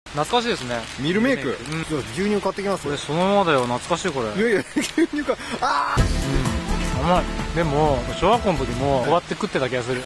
懐かしいですね。 ミルメイク。牛乳買ってきますよ。 これそのままだよ。懐かしいこれ。 いやいや、牛乳か。ああ。 甘い。でも小学校の時もこうやって食ってた気がする。